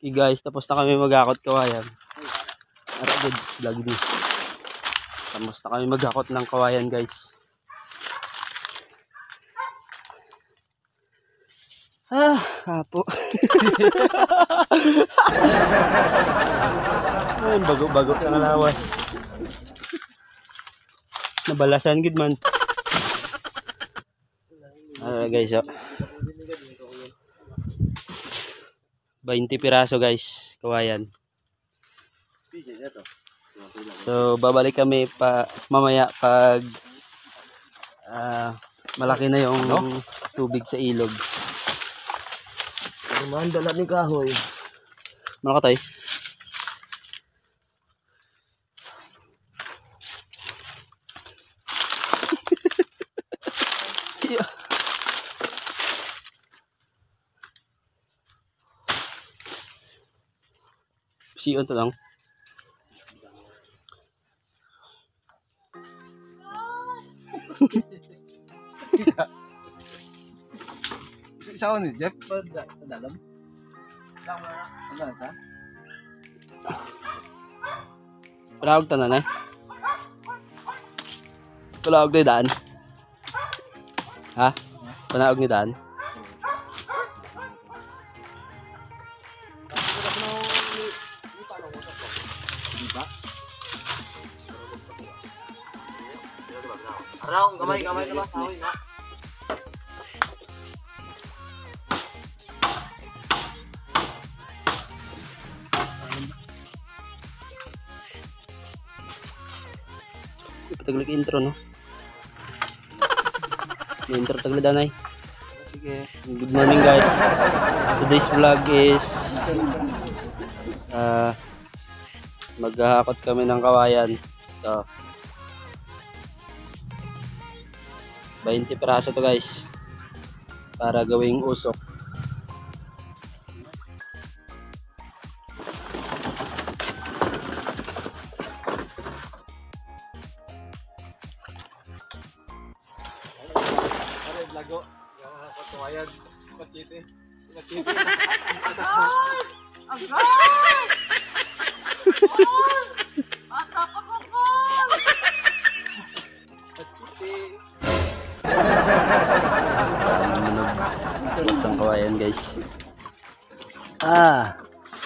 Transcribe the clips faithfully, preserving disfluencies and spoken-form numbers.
Okay guys, tapos na kami mag-akot kawayan. Ara good, vlog ni. Tapos na kami mag-akot ng kawayan guys. Ah, hapo. Ay, bago-bago ng lawas. Nabalasan gid man. Ah guys, oh. twenty piraso guys, kawayan. So babalik kami pa mamaya pag uh, malaki na yung no? tubig sa ilog. Mandala ni kahoy. Mana ka tayo? Siyon to lang. Isa ni Jeff pada dalam. Ano sa? Palawag tanan eh. Palawag ni daan. Ha? Palawag ni daan. Arang gamay gamay na ba kahoy na? Taglag intro no. May intro taglag danay. Sige. Good morning guys. Today's vlog is uh, maghahakot kami ng kawayan. So, twenty piraso to guys. Para gawing usok. Lago, yung kawayan, pachite, pachite. Agay! Asa pa ko ko! Pachite. Ang kawayan guys. Ah.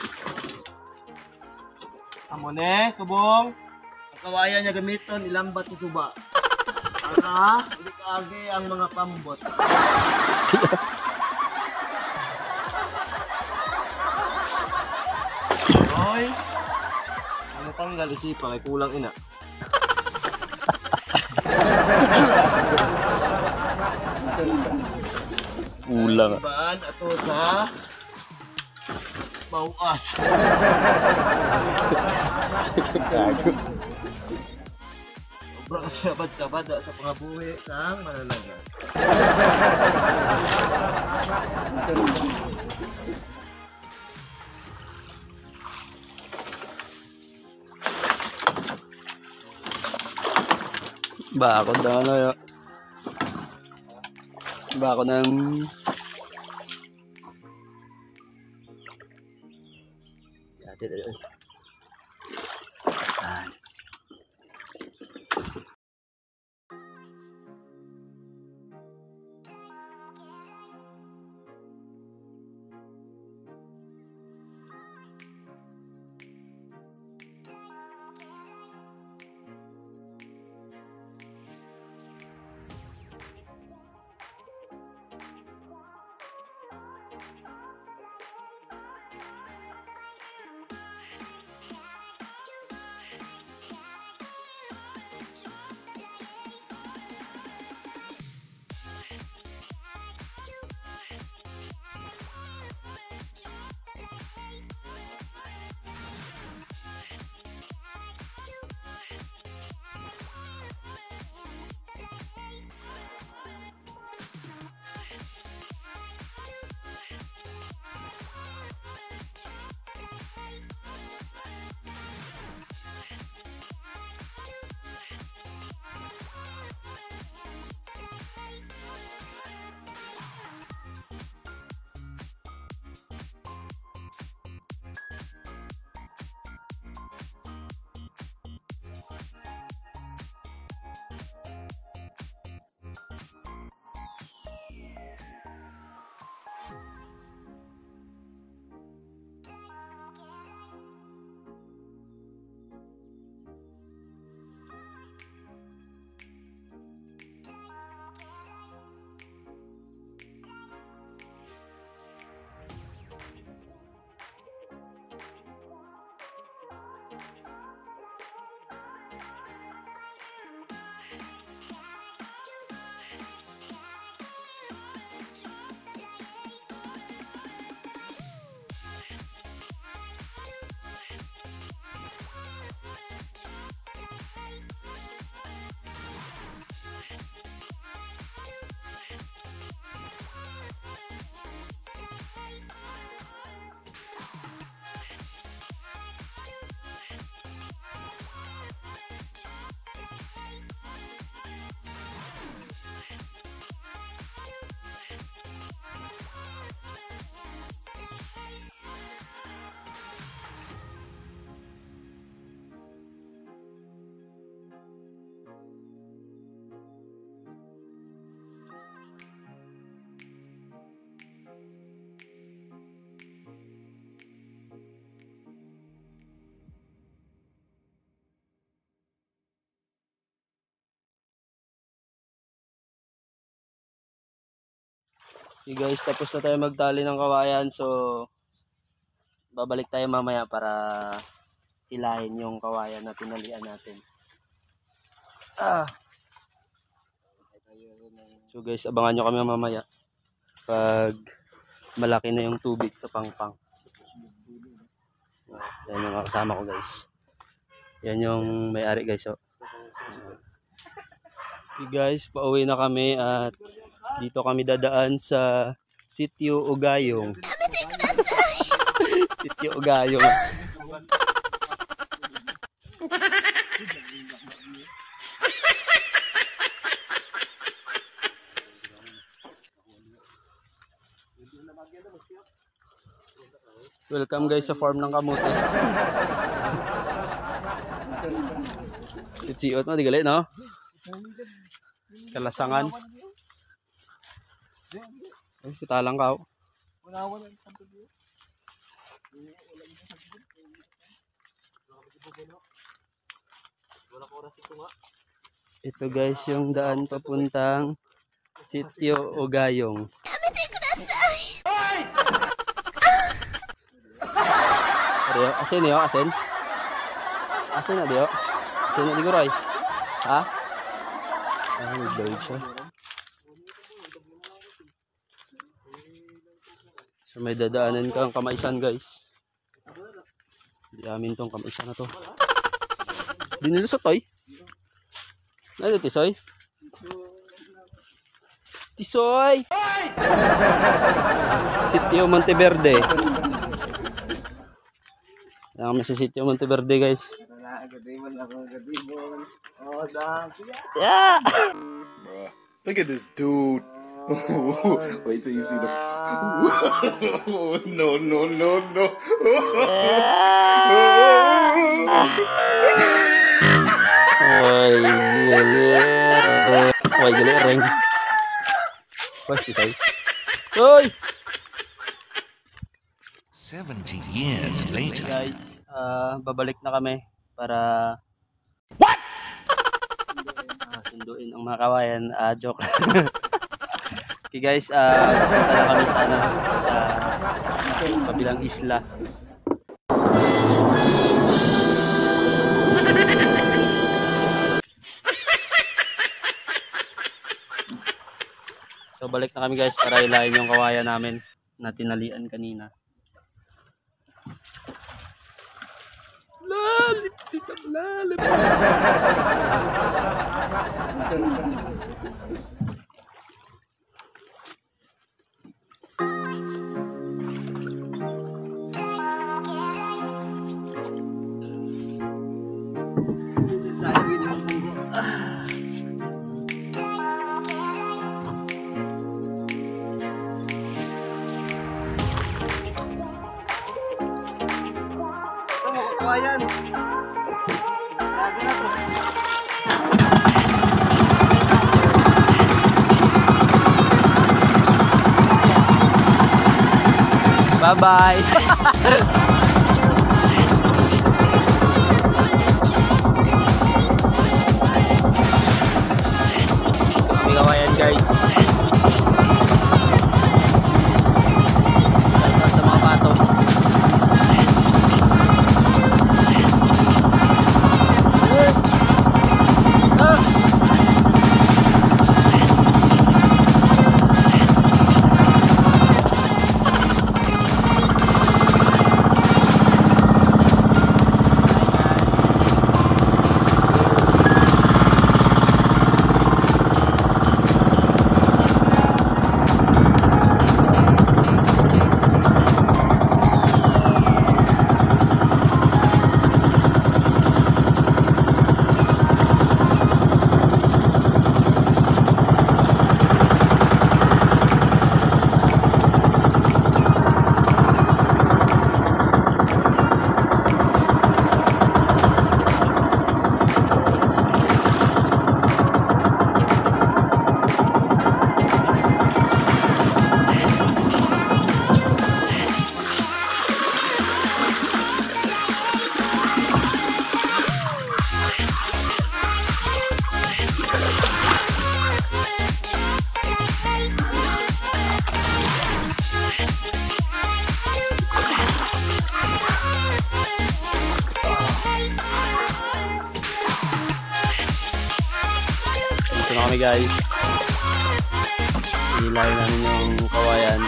Amo ne, subong. Ang kawayan niya gamiton, ilambat sa suba. Para hindi kaagi ang mga pambot. Hoy. Ano tanggal isipa kay kulang ina. Ulang. Baan ato sa bawas. Gago. Obra ka sa bad-sabada sa pangabuhi sang mananaga. Ba ako na ano yo. Ba ako ng Yate dali. Ah. Okay guys, tapos na tayo magtali ng kawayan. So, babalik tayo mamaya para hilahin yung kawayan na tinalian natin. Ah. So guys, abangan nyo kami mamaya pag malaki na yung tubig sa pangpang. Yan yung kasama ko guys. Yan yung may-ari guys. Oh. Okay guys, pauwi na kami at dito kami dadaan sa Sitio Ugayong. Sitio Ugayong. Welcome guys sa farm ng kamote. Sitio na di gali no? Kalasangan. Ay, kita lang ka. Ito guys yung daan papuntang Sitio Ugayong. Ayo, asin yo, asin. Asin na dio. Asin na di guray. Ha? Ay, bait siya. So may dadaanan kang kamaisan guys. Di amin tong kamaisan na to. Di nilusot toy. Nandito tisoy. Tisoy! Sitio Monteverde. Yan kami sa Sitio Monteverde guys. Yeah! Look at this dude. Wait till you see the. No, no, no, no. Ay, galer. Ay, galereng. Pasti say. Hoy! seventy years later. Okay guys, uh, babalik na kami para What? Uh, sunduin ang mga kawayan. Uh, joke. Okay guys, uh, punta na kami sana sa kabilang isla. So balik na kami guys para ilahin yung kawayan namin na tinalian kanina. Lalim, tikap lalim. Kawayan. Lagi na to. Bye-bye. Kami kawayan guys. Tayo sa mga bato. kami guys. Hilahin namin yung kawayan.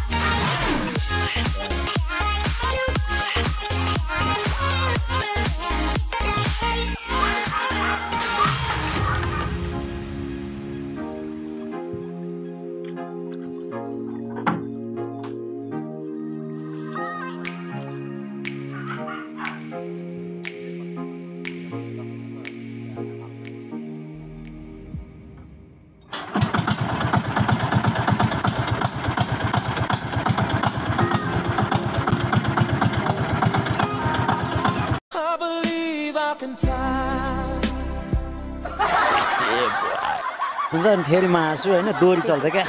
हुन्छ नि फेरि मासु होइन दोरी चल्छ क्या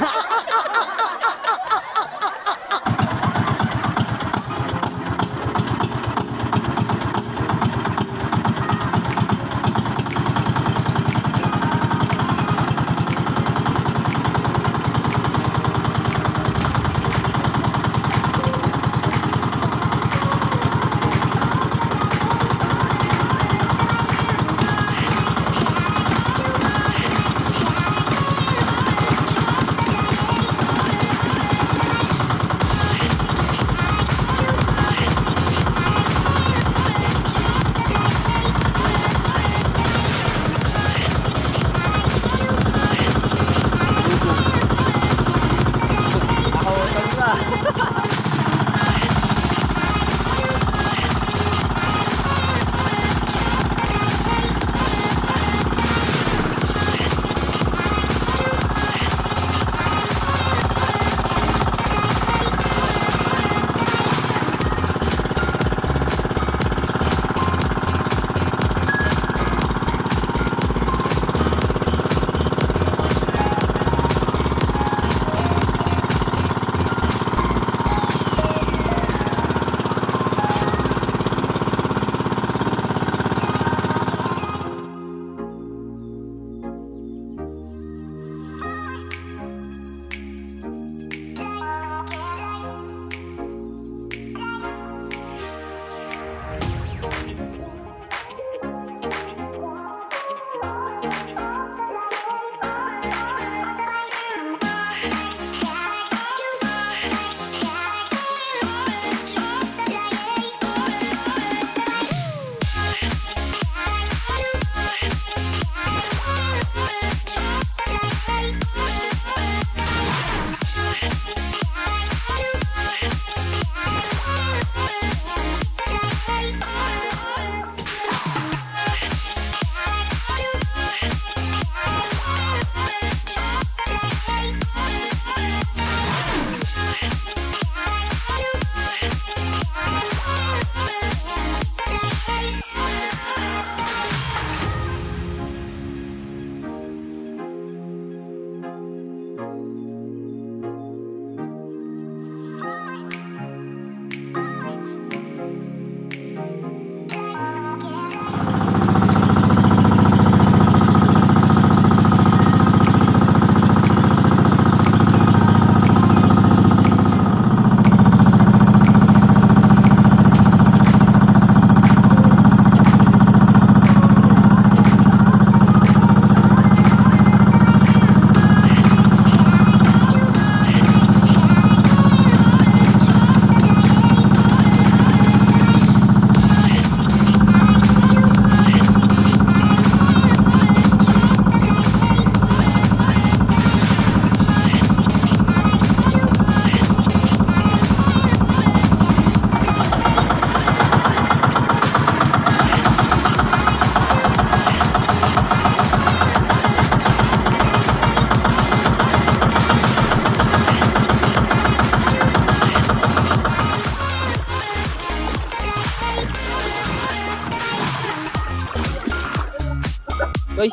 Uy.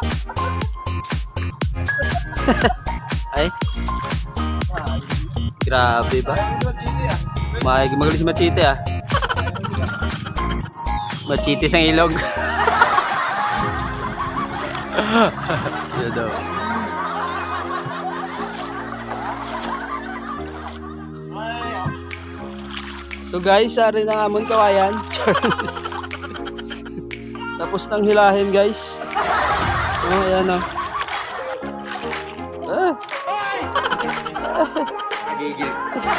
Ay. Grabe ba? May magaling si Machite ah. Machite sa ilog. Siya daw. So guys, ari na amon kawayan. Tapos nang hilahin guys. Oh, ayan oh. Nagigil.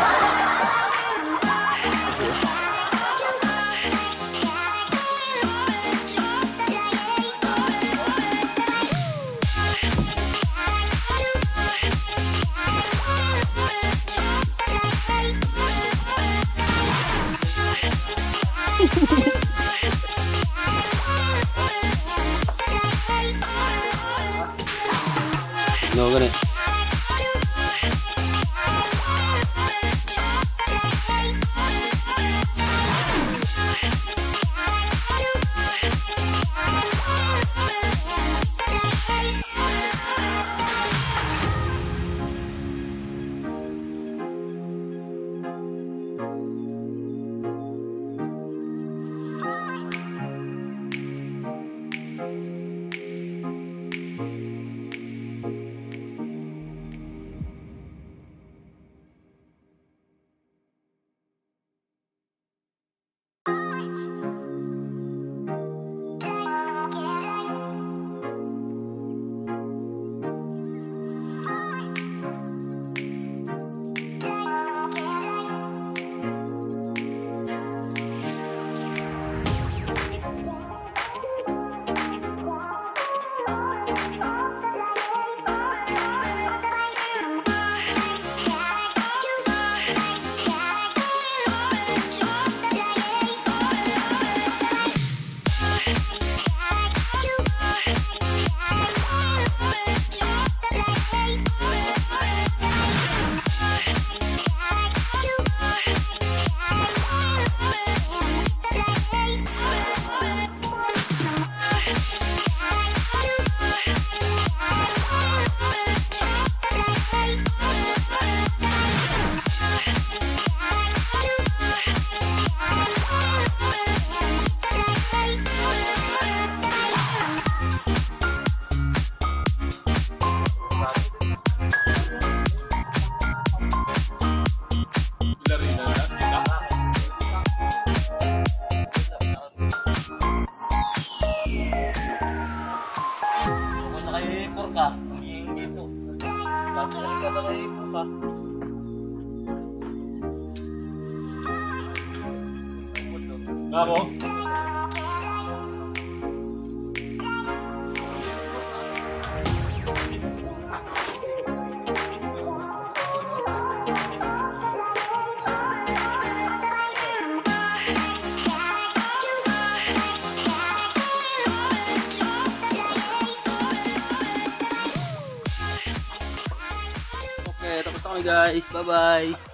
No, gani. Kung nakahipor ka, hingin dito. Kasi hindi ka nakahipor ka. Bravo. Okay, tapos na kami guys. Bye-bye.